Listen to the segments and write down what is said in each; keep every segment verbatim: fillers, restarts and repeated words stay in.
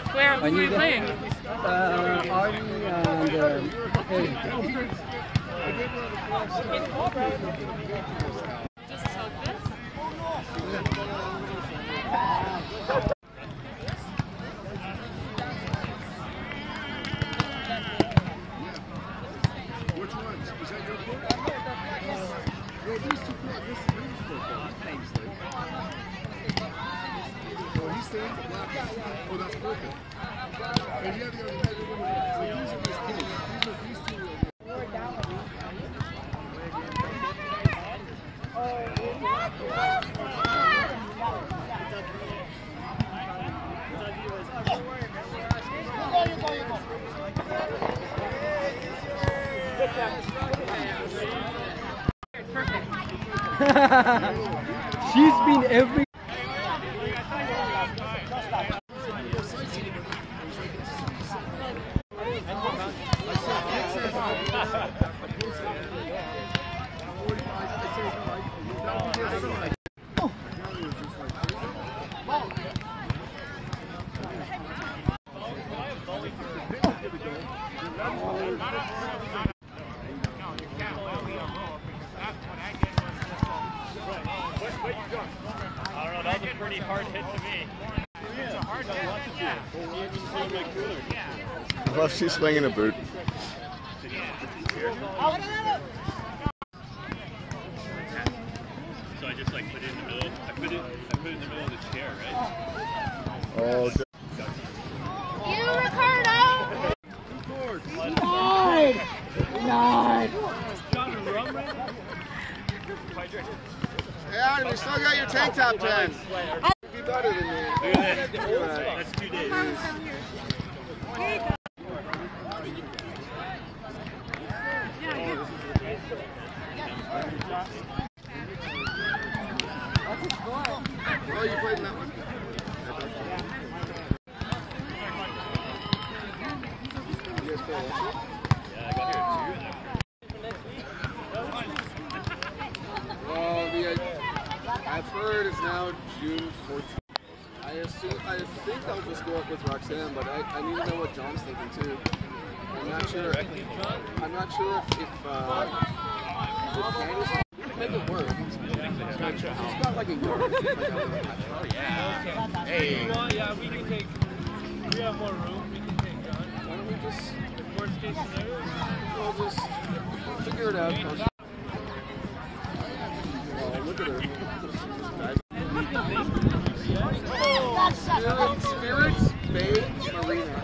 Where? Who are you playing? Uh, Artie and uh, hey. Just soak this. Which ones? Is that your book? Yeah, these two books. This is his book. Oh, he's staying for black. Oh, that's perfect. And yeah, the other guy, so these are his kids. These are these two. She's been every. I don't know, that was a pretty hard hit to me. It's a hard hit, yeah. I love she's swinging a boot. So I just like put it in the middle. I put it I put it in the middle of the chair, right? Oh, okay. You, Ricardo! Nine! Nine! Hey, Adam, you still got your tank top ten. Be better than me. Look at that. That's two days. Oh, you played in that one? You guys play also? Yeah, I got here at two. Well, the, uh, I've heard it's now June fourteenth. I assume, I think I'll just go up with Roxanne, but I, I need to know what John's thinking too. I'm not sure. I'm not sure if, if uh, if Candace make it work. She's got like a yard. Oh yeah. Hey. Yeah, we can take. We have more room. We can take John. Why don't we just? Worst case scenario. We'll just figure it out. Oh, look at her. Spirit, Spirits Bay Marina.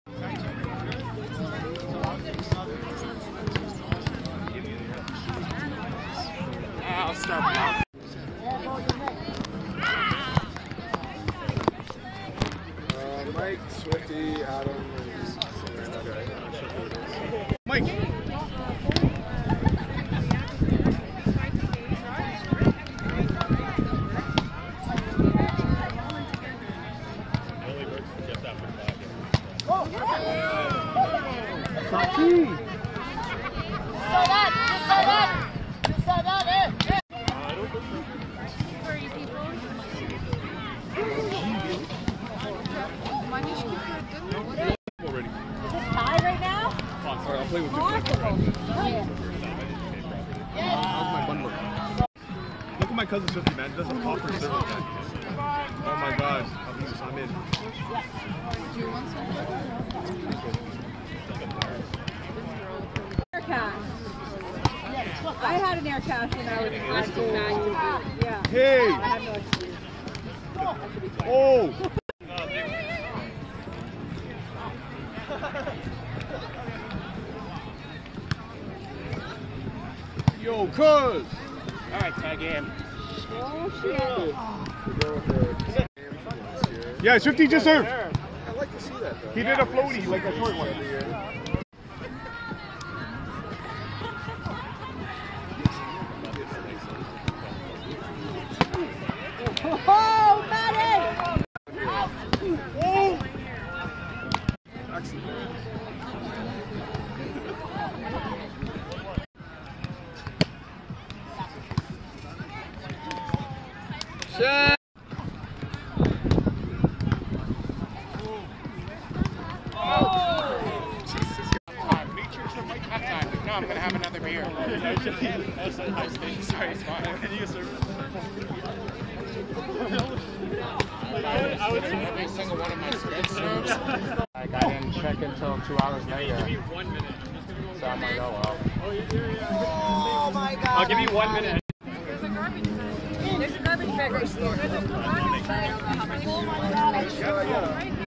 I'll start blocking. Uh, Mike, Swifty, Adam, and Sarah. Mike! Saki! Already. Is this tie right now? Alright, I'll play with you. How's my bundle? Look at my cousin Swifty, man. It doesn't pop her server back. Oh my god. I'm in. Do you want some? Air cash. I had an air cash when I was in high school. Yeah. Hey! I have no excuse. Oh! Yo, cuz! Alright, tag in. Oh, shit. Yeah, Swifty just served. I like to see that though. He did a floaty, like a short one. Oh, Maddie! Oh! Excellent. Shit! said high state. Sorry, it's fine. Can you serve? I would, I would Every single one of my spin serves. Like I didn't check until two hours later. give me one minute. So I'm like, oh well. Oh my God. I'll give you one minute. There's a garbage bag. There's a garbage bag right here. There's a garbage bag. Oh my God.